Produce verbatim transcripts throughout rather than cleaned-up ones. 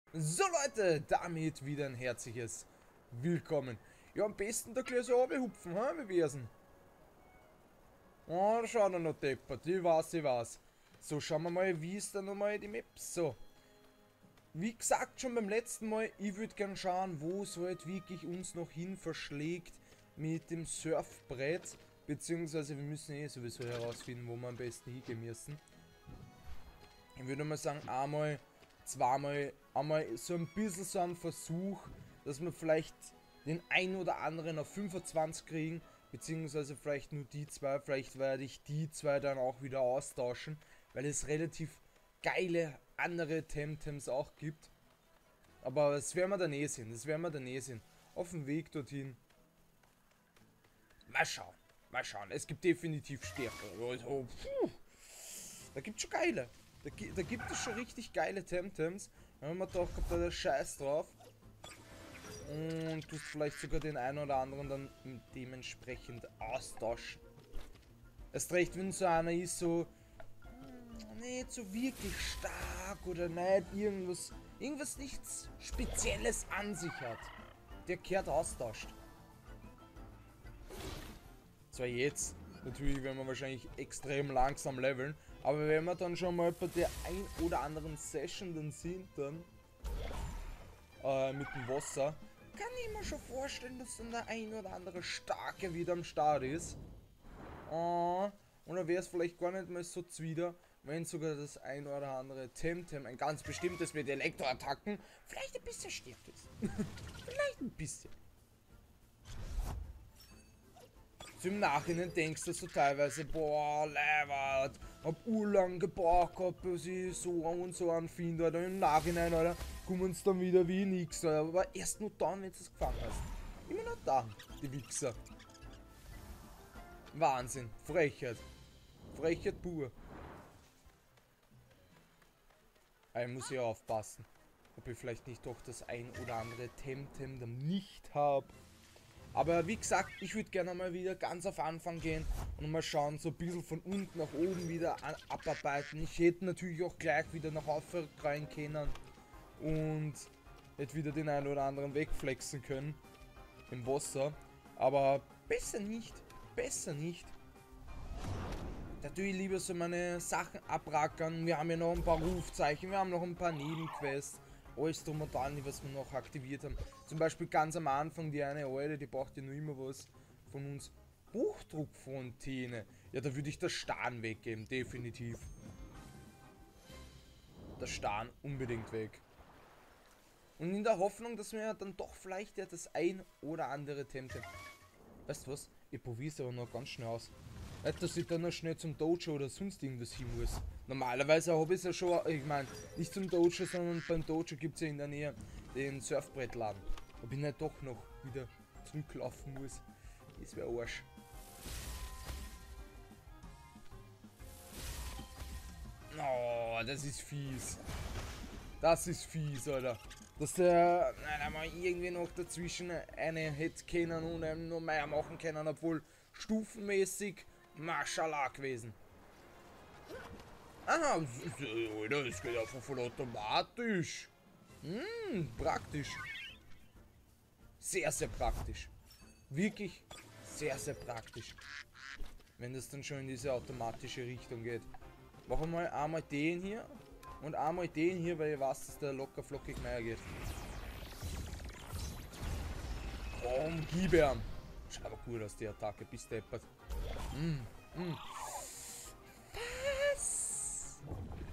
So Leute, damit wieder ein herzliches Willkommen. Ja, am besten da gleich so runterhupfen, ha, wie wir's denn? Oh, da schaut er noch deppert, ich weiß, ich weiß. So, schauen wir mal, wie ist da nochmal die Map? So, wie gesagt schon beim letzten Mal, ich würde gern schauen, wo es halt wirklich uns noch hin verschlägt mit dem Surfbrett. Beziehungsweise wir müssen eh sowieso herausfinden, wo wir am besten hingehen müssen. Ich würde mal sagen, einmal, zweimal, einmal so ein bisschen so ein Versuch, dass wir vielleicht den ein oder anderen auf fünfundzwanzig kriegen, beziehungsweise vielleicht nur die zwei, vielleicht werde ich die zwei dann auch wieder austauschen, weil es relativ geile andere Temtems auch gibt. Aber das werden wir dann eh sehen, das werden wir dann eh sehen. Auf dem Weg dorthin. Mal schauen, mal schauen. Es gibt definitiv stärkere. Also, puh, da gibt es schon geile. Da, da gibt es schon richtig geile Temtems. Da haben wir doch gehabt, da der Scheiß drauf. Und tust vielleicht sogar den einen oder anderen dann dementsprechend austauschen. Erst recht, wenn so einer ist, so nicht so wirklich stark oder nicht irgendwas, irgendwas nichts Spezielles an sich hat. Der kehrt austauscht. Zwar jetzt, natürlich werden wir wahrscheinlich extrem langsam leveln, aber wenn wir dann schon mal bei der ein oder anderen Session dann sind, dann äh, mit dem Wasser, kann ich mir schon vorstellen, dass dann der ein oder andere Starke wieder am Start ist. Uh, und dann wäre es vielleicht gar nicht mehr so zwider, wenn sogar das ein oder andere Temtem, ein ganz bestimmtes mit Elektroattacken, vielleicht ein bisschen stärker ist. Vielleicht ein bisschen. So im Nachhinein denkst du so teilweise, boah, Leibert, hab urlang gebraucht gehabt, bis ich so und so anfinde, oder im Nachhinein, oder, kommen sie dann wieder wie nix, oder, aber erst nur dann, wenn du es gefangen hast. Immer noch da, die Wichser. Wahnsinn, Frechheit. Frechheit pur. Aber ich muss hier aufpassen, ob ich vielleicht nicht doch das ein oder andere Temtem dann nicht habe. Aber wie gesagt, ich würde gerne mal wieder ganz auf Anfang gehen und mal schauen, so ein bisschen von unten nach oben wieder abarbeiten. Ich hätte natürlich auch gleich wieder nach Aufwärts rein können und hätte wieder den einen oder anderen wegflexen können im Wasser. Aber besser nicht, besser nicht. Da tue ich lieber so meine Sachen abrackern. Wir haben ja noch ein paar Rufzeichen, wir haben noch ein paar Nebenquests. Alles drum und dran, was wir noch aktiviert haben. Zum Beispiel ganz am Anfang die eine alte, die braucht ja nur immer was von uns. Buchdruckfontäne. Ja, da würde ich das Starn weggeben, definitiv. Das Starn unbedingt weg. Und in der Hoffnung, dass wir dann doch vielleicht ja das ein oder andere Temtem. Weißt du was? Ich probiere es aber noch ganz schnell aus. Nicht, dass ich dann noch schnell zum Dojo oder sonst irgendwas hin muss. Normalerweise habe ich es ja schon, ich meine, nicht zum Dojo, sondern beim Dojo gibt es ja in der Nähe den Surfbrettladen. Ob ich nicht doch noch wieder zurücklaufen muss. Das wäre Arsch. Oh, das ist fies. Das ist fies, Alter. Dass der, nein, mal irgendwie noch dazwischen eine hätte können und einem noch mehr machen können, obwohl stufenmäßig Mashallah gewesen. Aha, Alter, das geht einfach voll automatisch. Hm, praktisch. Sehr, sehr praktisch. Wirklich sehr, sehr praktisch. Wenn das dann schon in diese automatische Richtung geht. Machen wir mal einmal den hier und einmal den hier, weil ich weiß, dass der locker flockig mehr geht. Komm, gib ihm. Schaut aber gut aus, die Attacke, bis deppert. Mm, mm. Was?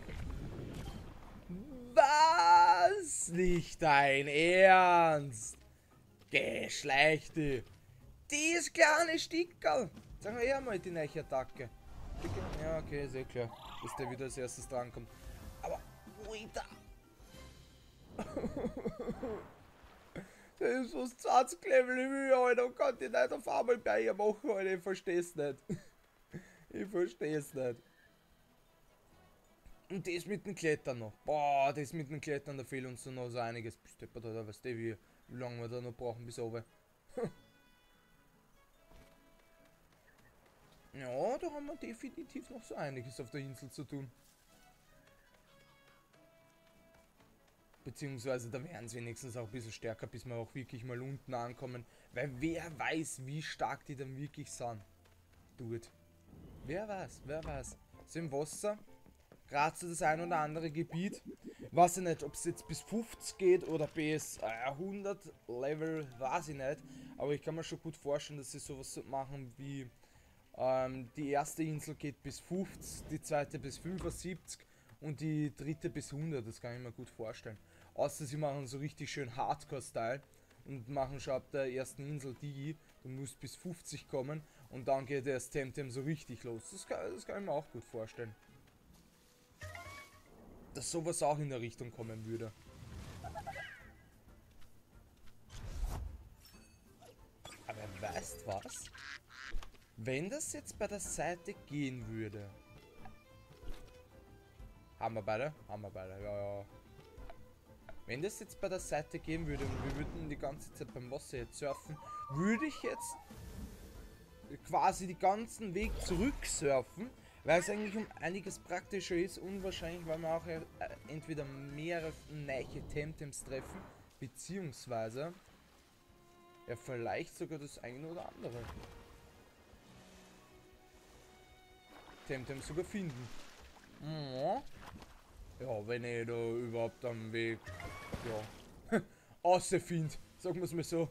Was? Nicht dein Ernst? Geschlechte. Die ist kleine Stickerl. Sag mal eher mal die neue Attacke. Ja, okay, ist eh klar, dass der wieder als erstes drankommt. Aber, Alter. Der ist fast zwanzig Level in Höhe, Alter, und kann die nicht auf einmal bei ihr machen, Alter, ich versteh's nicht. Ich versteh's nicht. Und das mit dem Klettern noch. Boah, das mit dem Klettern, da fehlt uns noch so einiges. Bist du da, weißt du, wie, wie lange wir da noch brauchen bis oben. Ja, da haben wir definitiv noch so einiges auf der Insel zu tun. Beziehungsweise da werden sie wenigstens auch ein bisschen stärker, bis wir auch wirklich mal unten ankommen. Weil wer weiß, wie stark die dann wirklich sind. Dude. Wer weiß, wer weiß. So im Wasser, gerade so das ein oder andere Gebiet. Weiß ich nicht, ob es jetzt bis fünfzig geht oder bis äh, hundert Level, weiß ich nicht. Aber ich kann mir schon gut vorstellen, dass sie sowas machen wie ähm, die erste Insel geht bis fünfzig, die zweite bis fünfundsiebzig und die dritte bis hundert. Das kann ich mir gut vorstellen. Außer sie machen so richtig schön Hardcore-Style und machen schon ab der ersten Insel die, du musst bis fünfzig kommen und dann geht das Temtem so richtig los. Das kann, das kann ich mir auch gut vorstellen. Dass sowas auch in der Richtung kommen würde. Aber weißt was? Wenn das jetzt bei der Seite gehen würde. Haben wir beide? Haben wir beide, ja, ja. Wenn das jetzt bei der Seite gehen würde und wir würden die ganze Zeit beim Wasser jetzt surfen, würde ich jetzt quasi den ganzen Weg zurück surfen, weil es eigentlich um einiges praktischer ist und wahrscheinlich, weil wir auch äh, entweder mehrere neue Temtems treffen, beziehungsweise ja, vielleicht sogar das eine oder andere Temtem sogar finden. Ja. Ja, wenn ich da überhaupt am Weg, ja, außer finde, sagen wir es mal so.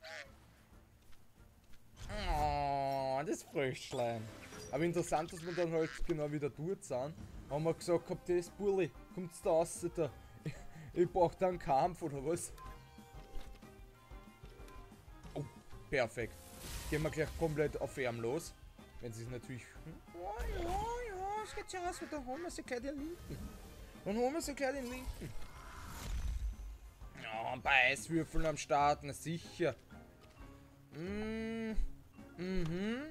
Oh, das Fröschlein. Aber interessant, dass wir dann halt genau wieder dort sind. Haben wir gesagt, habt ihr das Bulli, kommt da raus da. Ich, ich brauch da einen Kampf oder was? Oh, perfekt. Gehen wir gleich komplett auf ihn los. Wenn sie es natürlich. Ja, ja, ja, es geht ja aus, dann holen wir sie gleich den linken. Dann holen wir sie gleich den linken. Ja, ein paar Eiswürfeln am Start, na sicher. Mm, mhm.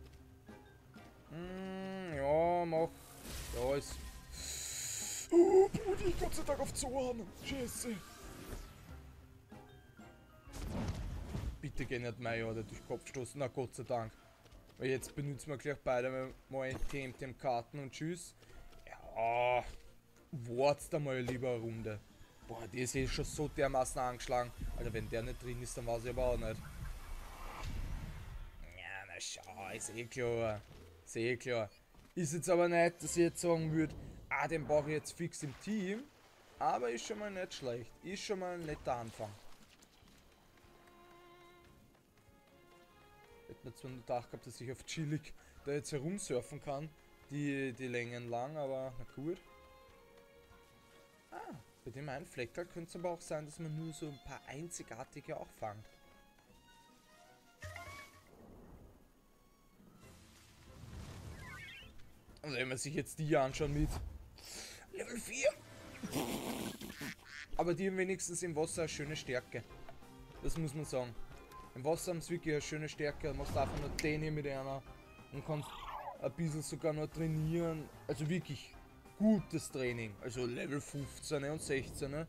Mm, ja, mach. Ja, ist. Oh, Brudi, Gott sei Dank auf Zorn. Scheiße. Bitte geh nicht mein oder durch den Kopf stoßen. Na, Gott sei Dank. Weil jetzt benutzen wir gleich beide mal T M T-Karten und tschüss. Ja, wart's da mal lieber eine Runde. Boah, die ist eh schon so dermaßen angeschlagen. Alter, wenn der nicht drin ist, dann weiß ich aber auch nicht. Ja, na schau, ist eh klar. Ist eh klar. Ist jetzt aber nicht, dass ich jetzt sagen würde, ah, den brauche ich jetzt fix im Team. Aber ist schon mal nicht schlecht. Ist schon mal ein netter Anfang. Hätte mir zwar nur gedacht gehabt, dass ich auf chillig da jetzt herumsurfen kann. Die, die Längen lang, aber na gut. Ah, bei dem einen Fleckerl könnte es aber auch sein, dass man nur so ein paar einzigartige auch fangt. Also wenn man sich jetzt die anschauen mit Level vier. Aber die haben wenigstens im Wasser eine schöne Stärke. Das muss man sagen. Im Wasser haben sie wirklich eine schöne Stärke. Du machst einfach nur den hier mit einer und kannst ein bisschen sogar noch trainieren. Also wirklich gutes Training. Also Level fünfzehn und sechzehn.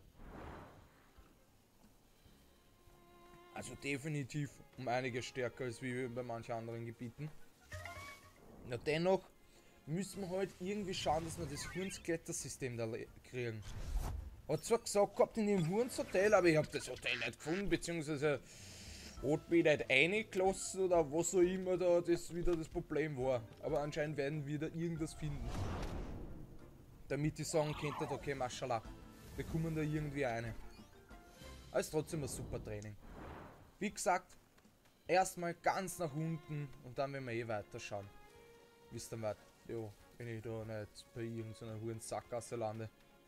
Also definitiv um einiges stärker als wie bei manchen anderen Gebieten. Na dennoch müssen wir halt irgendwie schauen, dass wir das Hurns-Klettersystem da kriegen. Hat zwar gesagt gehabt in dem Hurns-Hotel, aber ich habe das Hotel nicht gefunden, beziehungsweise hat mich nicht reingelassen oder was auch immer da das wieder das Problem war. Aber anscheinend werden wir da irgendwas finden. Damit ich sagen könnte, okay, Maschallah, wir kommen da irgendwie rein. Aber es ist trotzdem ein super Training. Wie gesagt, erstmal ganz nach unten und dann werden wir eh weiter schauen. Wie es dann weiter. Jo, wenn ich da nicht bei irgendeiner hohen Sackgasse lande.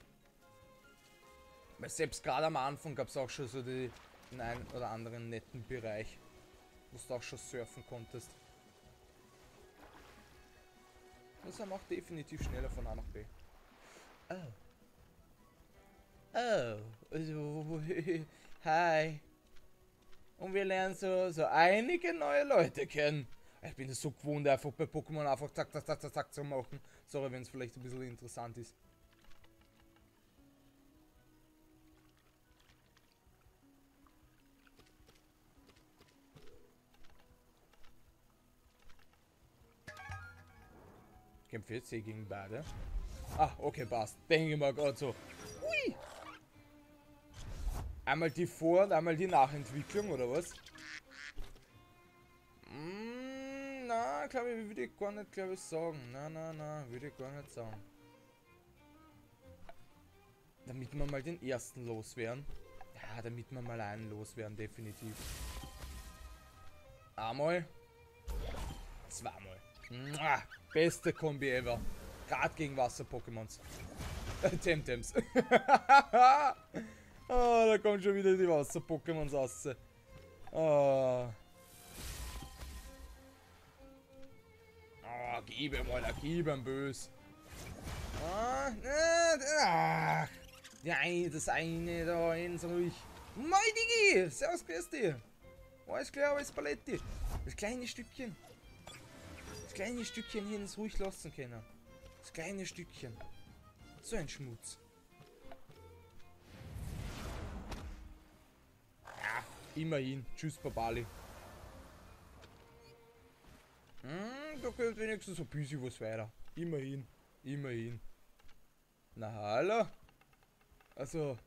Weil selbst gerade am Anfang gab es auch schon so die, den einen oder anderen netten Bereich, wo du auch schon surfen konntest. Das ist auch definitiv schneller von A nach B. Oh. Oh, also, hi. Und wir lernen so, so einige neue Leute kennen. Ich bin es so gewohnt, einfach bei Pokémon einfach zack, zack, zack, zack, zack zu machen. Sorry, wenn es vielleicht ein bisschen interessant ist. Kämpfe jetzt hier gegen beide. Ah, okay, passt. Denke ich mal gerade so. Hui. Einmal die Vor- und einmal die Nachentwicklung, oder was? Mm, na, glaube ich, würde ich gar nicht, glaube ich, sagen. Na, na, na, würde ich gar nicht sagen. Damit wir mal den ersten loswerden. Ja, damit wir mal einen loswerden, definitiv. Einmal. Zweimal. Mua, beste Kombi ever. Gerade gegen Wasser-Pokémons. Temtems. Oh, da kommen schon wieder die Wasser-Pokémons raus. Oh. Oh, gib ihm, Alter, gib ihm bös. Ah, ach. Nein, das eine da, eins ruhig. Moi, Digi! Servus, grüß dich. Alles klar, alles Paletti. Das kleine Stückchen. Das kleine Stückchen hier ins ruhig lassen können. Das kleine Stückchen. So ein Schmutz. Ja, immerhin. Tschüss, Babali. Hm, da geht wenigstens ein bisschen was weiter. Immerhin. Immerhin. Na, hallo? Also.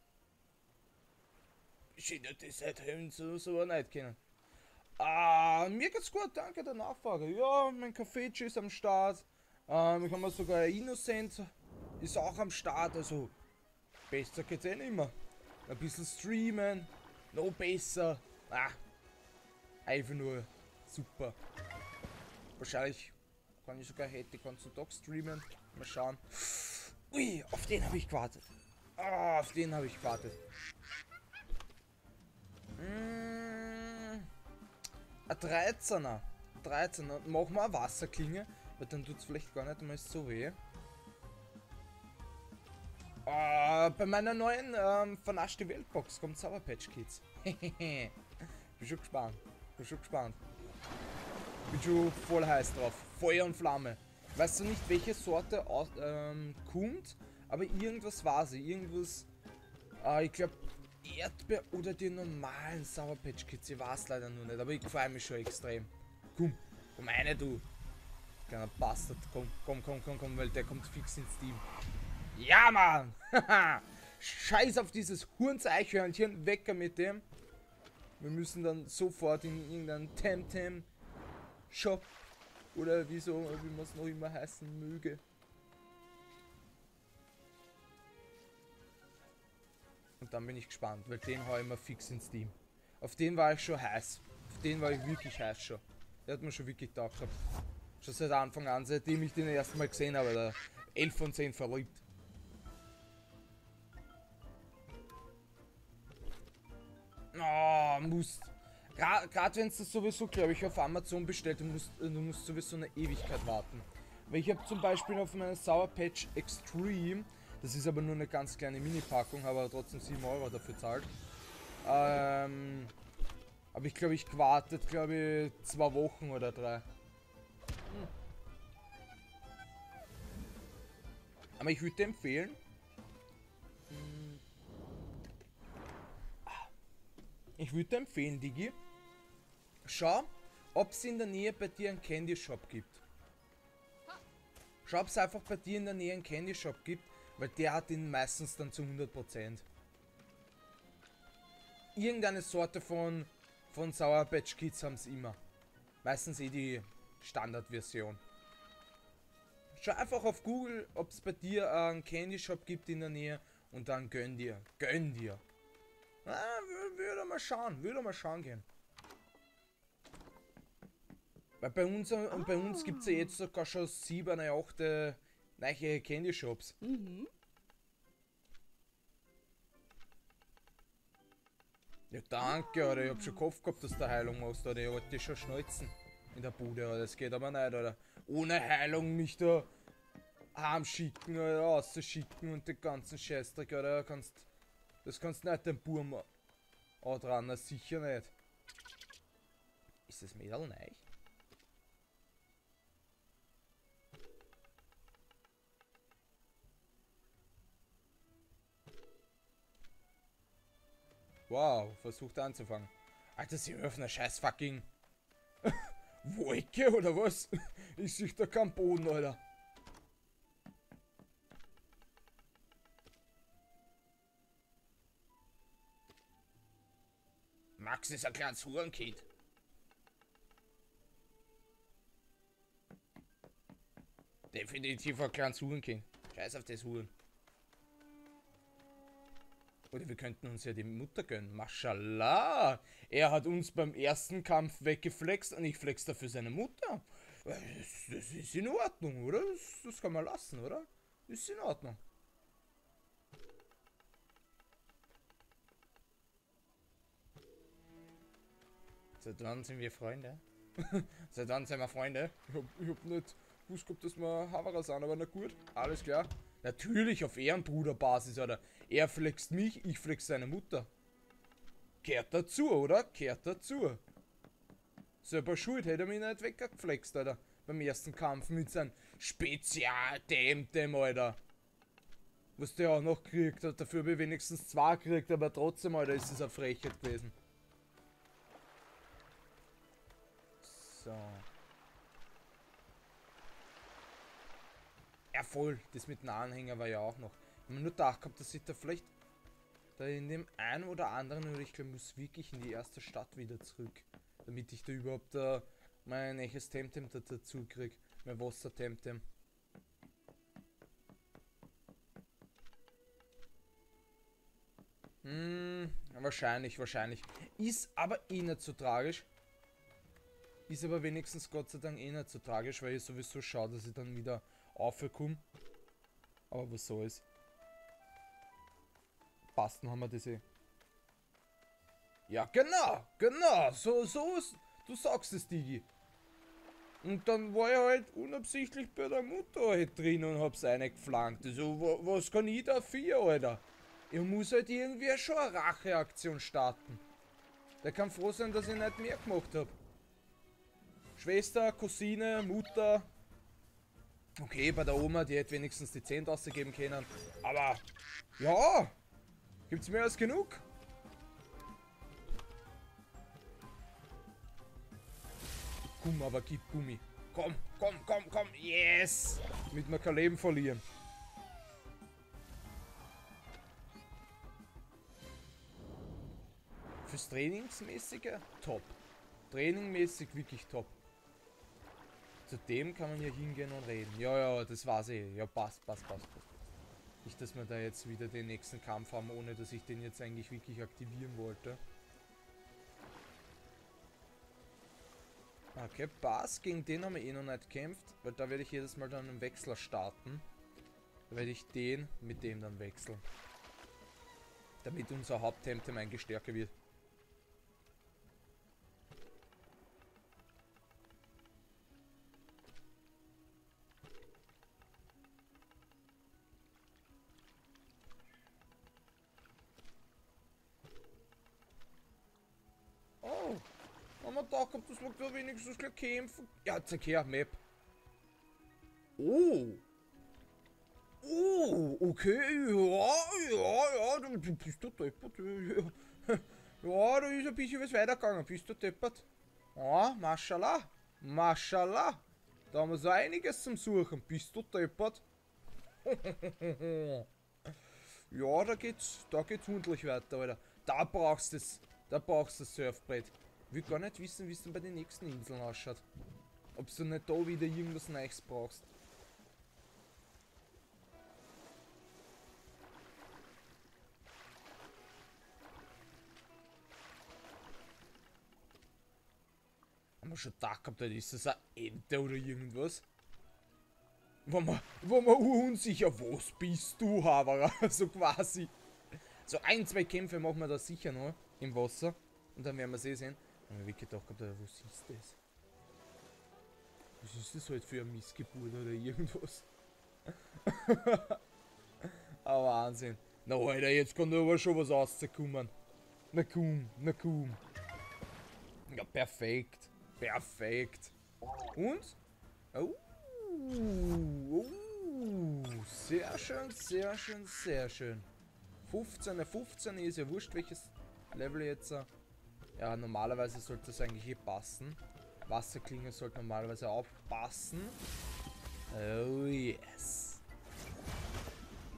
Schön, dass die seit so, so nicht kennen. Ah, mir geht's gut, danke der Nachfrage. Ja, mein Kaffee ist am Start. Ähm, ich habe mir sogar Innocent ist auch am Start, also besser geht's eh nicht mehr. Ein bisschen streamen, noch besser. Ah, einfach nur super. Wahrscheinlich kann ich sogar heute den ganzen Tag streamen. Mal schauen. Ui, auf den habe ich gewartet. Ah, auf den habe ich gewartet. Mmh, ein dreizehner. dreizehner. Machen wir eine Wasserklinge, weil dann tut es vielleicht gar nicht mal so weh. Uh, bei meiner neuen ähm, vernaschte Weltbox kommt Sour Patch Kids. Bin schon gespannt. Bin schon gespannt. Bin schon voll heiß drauf. Feuer und Flamme. Weißt du nicht, welche Sorte aus, ähm, kommt, aber irgendwas war sie. Irgendwas. Äh, ich glaube Erdbeer oder die normalen Sour Patch Kids. Ich weiß leider nur nicht, aber ich freue mich schon extrem. Komm, komm eine du. Kleiner Bastard. Komm, komm, komm, komm, komm, weil der kommt fix ins Team. Ja, Mann! Scheiß auf dieses Hurens-Eichhörnchen, wecker mit dem. Wir müssen dann sofort in irgendeinen Temtem-Shop oder wieso, wie man es noch immer heißen möge. Und dann bin ich gespannt, weil den hau ich immer fix ins Team. Auf den war ich schon heiß. Auf den war ich wirklich heiß schon. Der hat mir schon wirklich gedacht gehabt. Schon seit Anfang an, seitdem ich den ersten Mal gesehen habe, da elf von zehn verliebt. Oh, musst. Gerade wenn es das sowieso, glaube ich, auf Amazon bestellt, du musst, du musst sowieso eine Ewigkeit warten. Weil ich habe zum Beispiel auf meiner Sour Patch Extreme, das ist aber nur eine ganz kleine Mini-Packung, habe aber trotzdem sieben Euro dafür zahlt. Ähm, aber ich glaube, ich gewartet, glaube ich, zwei Wochen oder drei. Hm. Aber ich würde dir empfehlen, Ich würde empfehlen, Digi, schau, ob es in der Nähe bei dir einen Candy Shop gibt. Schau, ob es einfach bei dir in der Nähe einen Candy Shop gibt, weil der hat ihn meistens dann zu hundert Prozent. Irgendeine Sorte von, von Sour Patch Kids haben es immer. Meistens eh die Standardversion. Schau einfach auf Google, ob es bei dir einen Candy Shop gibt in der Nähe und dann gönn dir, gönn dir. Ah, würde mal schauen, würde mal schauen gehen. Weil bei uns und bei uns gibt es ja jetzt sogar schon sieben, acht neue Candy Shops. Mhm. Ja, danke, oder? Ich hab schon Kopf gehabt, dass du Heilung machst, oder? Ich wollte schon schnalzen in der Bude, oder? Das geht aber nicht, oder? Ohne Heilung mich da heimschicken oder rausschicken und den ganzen Scheißdreck, oder? Kannst, das kannst nicht den Burm dran, na sicher nicht. Ist das Mädel neu? Wow, versucht anzufangen. Alter, sie öffnen scheiß fucking Wolke oder was? Ich sehe da keinen Boden, Alter. Max ist ein kleines Hurenkind. Definitiv ein kleines Hurenkind. Scheiß auf das Huren. Oder wir könnten uns ja die Mutter gönnen. Mashallah. Er hat uns beim ersten Kampf weggeflext und ich flex dafür seine Mutter. Das, das ist in Ordnung, oder? Das, das kann man lassen, oder? Ist in Ordnung. Seit wann sind wir Freunde? Seit wann sind wir Freunde? Ich hab, ich hab nicht gewusst, gehabt, dass wir Havara sind, aber na gut, alles klar. Natürlich auf Ehrenbruderbasis, oder? Er flext mich, ich flex seine Mutter. Kehrt dazu, oder? Kehrt dazu. Selber schuld, hätte er mich nicht weggeflext, Alter. Beim ersten Kampf mit seinem Spezial-Temtem, Alter. Was der auch noch gekriegt hat, dafür habe ich wenigstens zwei gekriegt, aber trotzdem, Alter, ist es eine Frechheit gewesen. So. Ja voll, das mit dem Anhänger war ja auch noch. Ich habe mir nur gedacht gehabt, dass ich da vielleicht da in dem einen oder anderen, oder ich glaube, muss wirklich in die erste Stadt wieder zurück. Damit ich da überhaupt uh, mein echtes Temtem da dazu krieg. Mein Wasser-Temtem. Hm, wahrscheinlich, wahrscheinlich. Ist aber eh nicht so tragisch. Ist aber wenigstens Gott sei Dank eh nicht so tragisch, weil ich sowieso schaue, dass ich dann wieder aufkomme. Aber was soll's. Passt, dann haben wir das eh. Ja, genau, genau, so, so ist, du sagst es, Digi. Und dann war ich halt unabsichtlich bei der Mutter halt drin und hab's reingeflankt. Also, was kann ich dafür, Alter? Ich muss halt irgendwie schon eine Racheaktion starten. Der kann froh sein, dass ich nicht mehr gemacht hab. Schwester, Cousine, Mutter. Okay, bei der Oma, die hätte wenigstens die zehn ausgeben können. Aber, ja, gibt's mehr als genug? Komm, aber gib Gummi. Komm, komm, komm, komm. Yes! Damit wir kein Leben verlieren. Fürs Trainingsmäßige top. Trainingmäßig wirklich top. Zudem kann man hier hingehen und reden. Ja, ja, das war's eh. Ja, passt, passt, passt, passt. Nicht, dass wir da jetzt wieder den nächsten Kampf haben, ohne dass ich den jetzt eigentlich wirklich aktivieren wollte. Okay, Bass, gegen den haben wir eh noch nicht gekämpft, weil da werde ich jedes Mal dann einen Wechsler starten. Da werde ich den mit dem dann wechseln. Damit unser Haupttemtem ein stärker wird. Oh! Haben wir gedacht, dass wir da wenigstens gleich kämpfen. Ja, zeig her, Map. Oh! Oh, okay, ja, ja, ja, du bist du deppert. Ja, ja, da ist ein bisschen was weitergegangen. Bist du deppert? Ah, Mashallah. Mashallah. Da haben wir so einiges zum Suchen. Bist du deppert? Ja, da geht's, da geht's hundlich weiter, Alter. Da brauchst du es. Da brauchst du das Surfbrett. Ich will gar nicht wissen, wie es denn bei den nächsten Inseln ausschaut. Ob du nicht da wieder irgendwas Neues brauchst. Haben wir schon gedacht gehabt, ist das eine Ente oder irgendwas? Wo man, wo man unsicher, was bist du, Havara? So quasi. So ein, zwei Kämpfe machen wir da sicher noch im Wasser. Und dann werden wir sie sehen. Und ich habe gedacht, was ist das? Was ist das halt für eine Missgeburt oder irgendwas? Aber Wahnsinn. Na Alter, jetzt kann da aber schon was rauskommen. Na komm, na komm. Ja, perfekt. Perfekt. Und? Oh. Oh. Sehr schön, sehr schön, sehr schön. fünfzehn, fünfzehn ist ja wurscht, welches Level jetzt. Ja, normalerweise sollte das eigentlich hier passen. Wasserklinge sollte normalerweise auch passen. Oh yes.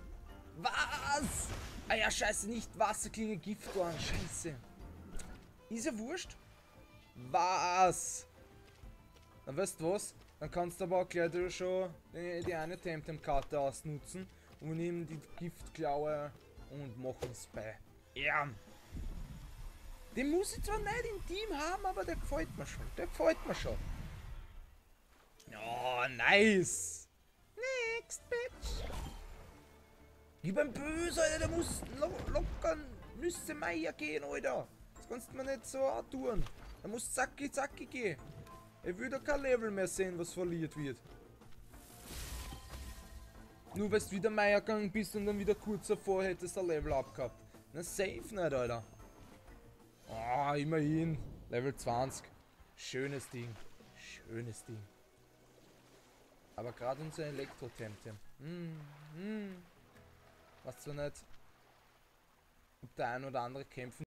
Was? Ah ja, scheiße, nicht Wasserklinge, Gifthorn, scheiße. Ist ja wurscht. Was? Dann weißt du was? Dann kannst du aber auch gleich da schon die, die eine Temtem-Karte ausnutzen und nehmen die Giftklaue und machen es bei ihm. Den muss ich zwar nicht im Team haben, aber der gefällt mir schon. Der gefällt mir schon. Oh, nice. Next, bitch. Ich bin böse, Alter. Der muss lo locker Nüsse Meier gehen, Alter. Das kannst du mir nicht so antun. Der muss zacki zacki gehen. Ich will da kein Level mehr sehen, was verliert wird. Nur weil du wieder Meier gegangen bist und dann wieder kurz davor hättest du ein Level abgehabt. Na, safe nicht, Alter. Ah, oh, immerhin. Level zwanzig. Schönes Ding. Schönes Ding. Aber gerade unser Elektro-Temtem. Hm, hm. Was zwar nicht, ob der ein oder andere kämpfen